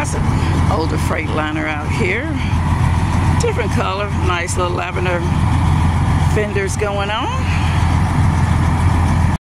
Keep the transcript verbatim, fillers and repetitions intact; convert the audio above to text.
That's an older Freightliner out here. Different color, nice little lavender fenders going on.